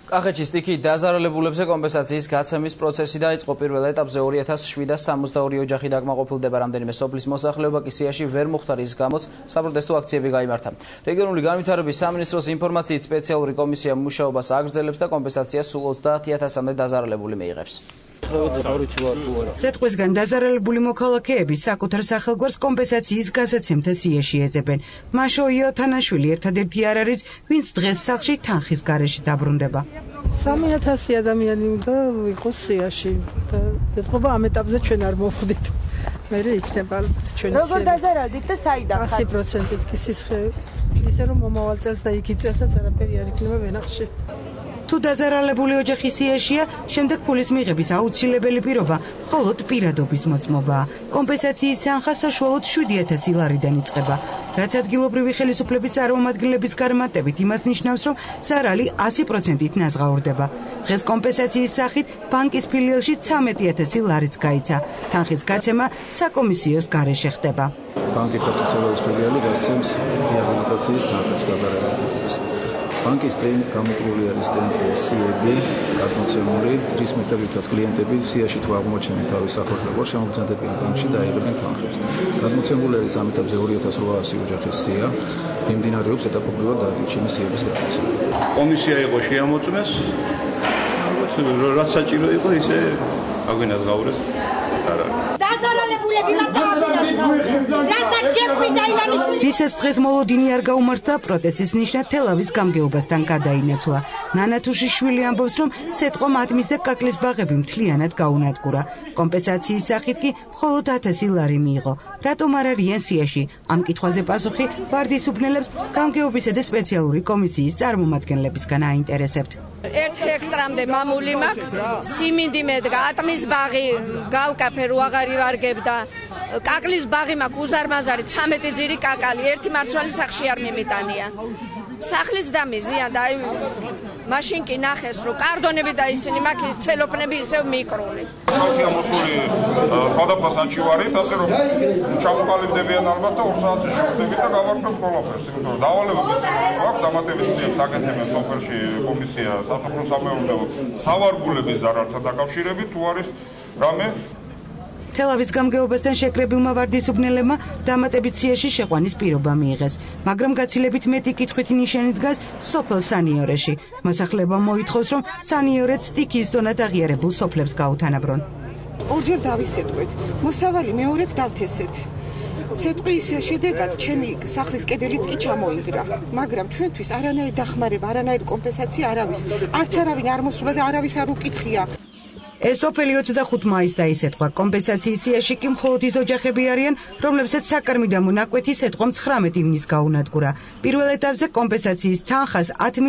კახეთში სტიქიით დაზარალებულებზე კომპენსაციის გაცემის პროცესი დაიწყო. პირველ ეტაპზე 2762 ოჯახი დაკმაყოფილდება, რამდენიმე სოფლის მოსახლეობა კი სიაში ვერ მოხვდა, რის გამოც საპროტესტო აქციები გაიმართა. რეგიონული განვითარების სამინისტროს ინფორმაციით სპეციალური კომისია მუშაობას აგრძელებს და კომპენსაციას სულ 30000-მდე დაზარალებული მიიღებს. სეტყვისგან დაზარალებული მოქალაქეები საკუთარ სახელგვარს კომპენსაციის გასაცემთა სიაში ეძებენ. მაშოიო თანაშვილი ერთადერთი არ არის, ვინც დღეს სახლში თანხის გარეშე დაბრუნდება. 3000 ადამიანი უნდა იყოს სიაში და ეთყობა ამ ეტაპზე ჩვენ არ მოვხვდით. მე იქნება ალბათ ჩვენი სია. როგორ დაზარალდით და საიდან? 100%-ით კი სისხლი. ისე რომ მომავალ წელს და იქ წელსაც არაფერი არ იქნება ვენახში. თუ დაზარალებული ოჯახი სიაშია, შემდეგ ფულის მიღების აუცილებელი პირობა მხოლოდ პირადობის მოწმობაა. კომპენსაციის თანხა საშუალოდ 7000 ლარიდან იწყება. რაც ადგილობრივი ხელისუფლების წარმომადგენლების გარემატებით იმას ნიშნავს, რომ ზარალი 100%-ით ნაზღაურდება. დღეს კომპენსაციის სახით ბანკის ფილიალში 13000 ლარიც გაიცა. თანხის გაცემა საკომისიოს გარეშე ხდება. ბანკი ქართლის ფილიალი გასცემს რეაბილიტაციის თანხებს დაზარალებულებს. ბანკის წინ გამოკვლეული არის ტენდენციები, გადმოცემული, რის მიხედვითაც კლიენტები სიაში თუ აღმოჩენენ თავის სახელს როგორ შემოგზანდებიან ბანკში და აიღებენ თანხებს. გადმოცემული არის ამ ეტაპზე 2800 ოჯახის სია, მიმდინარეობს ეტაპობრივად დადიჩემის სიების გადაცემა. კომისია იყო შეამოწმეს, რაც საჭირო იყო, ისე აგვინაზღაურეს. ვისაც დღეს მოლოდინი არ გაუმართა, პროტესტის ნიშნად თელავის გამგეობასთან გადაინაცვლა. ნანა თუშიშვილი ამბობს, რომ სეტყვამ ატმის და კაკლის ბაღები მთლიანად გაუნადგურა. კომპენსაციის სახით კი მხოლოდ 1000 ლარი მიიღო. რატომ არ არიან სიაში? ამ კითხვაზე პასუხი ვარდისუბნელებს გამგეობისა და სპეციალური კომისიის წარმომადგენლებისგან აინტერესებთ. 1 ჰექტრამდე მამული მაქვს, სიმინდი მედგა, ატმის ბაღი გავკაფე რო აღარი ვარგებდა. კაკლის ბაღი მაქვს უზარმაზარი 13 ძირი კაკალი, ერთი მარცვალი სახში არ მიმიტანია. სახლის დამიზია და აი მაშინ კი ნახეს რომ კარდონები და ისინი მაქვს ცელოფნები ისევ მიკრული. ხალხი ამოსული სხვადასხვა საჩივარით, ასე რომ ჩამოყალიბდებიან ალბათ და 2 საათზე შევხვდებით და გავარკვევთ ყველაფერს, იმიტომ რომ დავალებებიც აქვს დამატებითი საკეთებენ სოფელში კომისია სასოფლო-სამეურნეო სავარგულების ზარალთან დაკავშირებით თუ არის რამე. თელავის გამგეობასთან შეკრებილმა ვარდისუბნელებმა დამატებით სიაში შეყვანის პირობა მიიღეს, მაგრამ გაცილებით მეტი კითხვით ნიშანი დგას სოფელ სანიორეში. მოსახლეობა მოითხოვს, რომ სანიორეც სტიქიის ზონად აღიარებულ სოფლებს გაუთანაბრონ. ორჯერ დავისეტყვით, მოსავალი მეორედ დავთესეთ. სეტყვის შედეგად ჩემი სახლის კედელიც კი ჩამოინგრა, მაგრამ ჩვენთვის არანაირი დახმარება, არანაირი კომპენსაცია არავის, არც არავინ არ მოსულა და არავის არ უკითხია. ეს სოფელი 25 მაისს დაისეტყვა. კომპენსაციის სიაში კი მხოლოდ ის ოჯახები არიან, რომლებსაც საკარმი და მონაკვეთი სეტყვამ 19 ივნის გაუნადგურა. პირველ ეტაპზე კომპენსაციის თანხას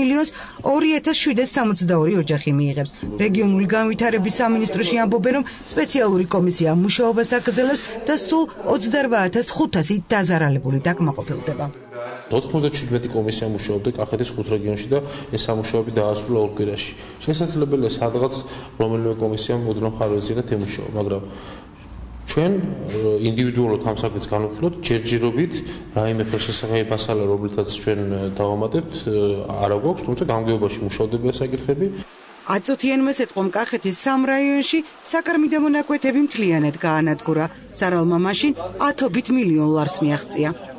10.2762 ოჯახი მიიღებს. რეგიონული განვითარების სამინისტროში ამბობენ, რომ სპეციალური კომისია მუშაობას აგრძელებს და სულ 28500 დაზარალებული დაკმაყოფილდება. 97 კომისია მუშაობდა კახეთის 5 რეგიონში და ეს სამუშაოები დაასრულა 2 კვირაში. შესაძლებელია სადღაც რომელიმე კომისიამ უდრო ხარვეზია და თემუშაო, მაგრამ ჩვენ ინდივიდუალურად ამ საკითხს განვიხილოთ, ჯერჯერობით რაიმე ხელშესახები მასალა, რომელთაც ჩვენ დავამატებთ, არ აქვს, თუმცა გამგეობაში მუშავდება საკითხები. აწუთიანმა სეტყვამ კახეთის 3 რაიონში საკარმი და მონაკვეთები მთლიანად გაანადგურა. ზარალმა მაშინ 10 მილიონ ლარს მიაღწია.